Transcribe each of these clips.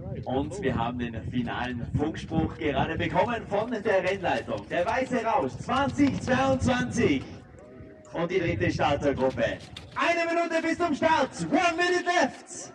Und wir haben den finalen Funkspruch gerade bekommen von der Rennleitung. Der Weiße Rausch 2022 und die dritte Startergruppe. 1 Minute bis zum Start. 1 minute left.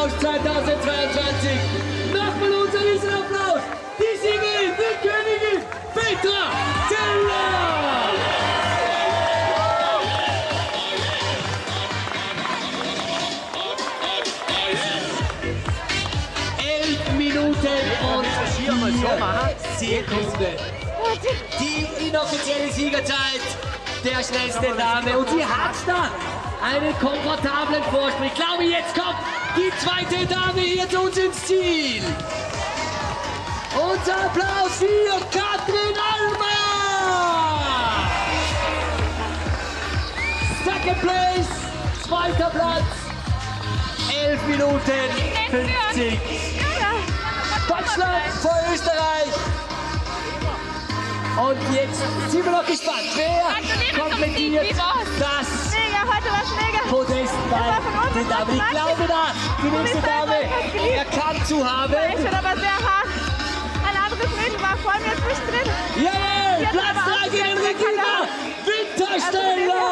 Applaus 2022. Nochmal unser Riesenapplaus. Die Siegerin, die Königin, Petra Zeller. Und 4 Sekunden. Die inoffizielle Siegerzeit der schnellsten Dame. Und sie hat da einen komfortablen Vorsprung. Ich glaube, jetzt kommt die zweite Dame hier zu uns ins Ziel. Unser Applaus für Katrin Almer. Second place, zweiter Platz. 11 Minuten 50. Deutschland vor Österreich. Und jetzt sind wir noch gespannt, wer komplettiert das Podest bei den Damen. Ich glaube da, die nächste Dame erkannt zu haben. Schon aber sehr hart. Ein anderes Mädel war vor mir zwischendrin. Jawohl, Platz 3 gegen Regina Wintersteller.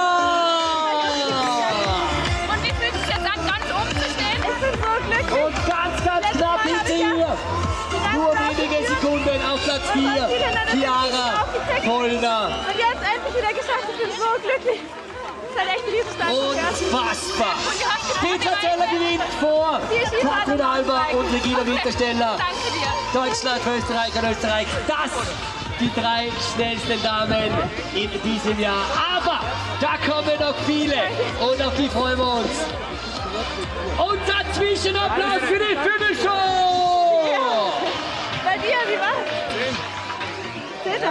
Und wie fühlt es sich jetzt an, ganz oben zu stehen? Ich bin so glücklich. Und ganz knapp hinter ihr. Nur wenige Sekunden auf Platz 4. Chiara Pollner. Und jetzt endlich wieder geschafft. Ich bin so glücklich. Das ist halt echt ein Riesenstand. Unfassbar. Petra Zeller gewinnt vor Katrin Almer und Regina Wintersteller. Danke dir. Deutschland, Österreich und Österreich. Das die 3 schnellsten Damen in diesem Jahr. Aber da kommen noch viele und auf die freuen wir uns. Unser Zwischenapplaus für die Finisher. Bei dir, wie war's? 10.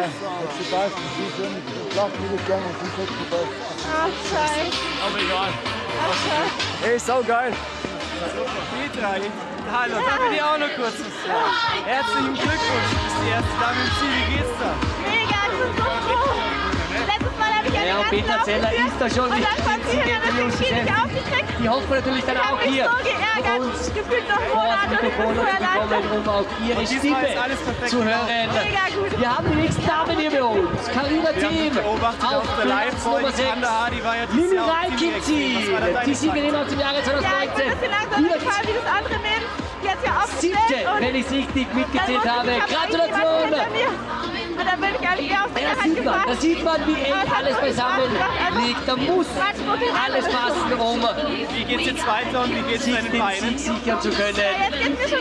Ach, scheiße. Aber egal. Ach, scheiße. Ey, sau geil. Petra, hallo, da bin ich auch noch kurz was sagen. Herzlichen Glückwunsch, du bist die erste Dame im Ziel. Wie geht's da? Mega, ich bin so froh. Letztes Mal habe ich ja Ja, den Petra ganzen Zeller Lauf ist da schon und nicht dann kommt sie hin und deswegen viel nicht aufgekriegt. Die hoffen natürlich dann Ich auch habe mich hier so geärgert, gefühlt noch vor das Monate und ich bin Mikrofon so zu bekommen, erleichtert. um auch ihre diesmal Stimme ist alles perfekt zu hören. Mega gut. Wir haben die nächsten Damen hier bei uns. Carina Wir haben Thiem beobachtet auf auf der Platz Live-Folge. Nummer 6. Kandahar, die war ja dieses Lili Jahr auch ziemlich extrem. Was war da Reikitzi, deine die Siegerin Zeit? aus dem Jahre Ja, ich bin 2019. ein bisschen langsamer gefahren wie das andere Mädel. Die hat ja aufgestellt. 7., wenn ich es richtig mitgezählt habe. Gratulation! Und dann bin ich eigentlich eher auf die Ja, Hand gefahren. da sieht man, wie eng alles beisammen liegt. Da muss alles passen, um Wie geht's jetzt weiter und wie geht's deinen den Beinen? Sieg sichern zu können. Ja, jetzt geht's mir schon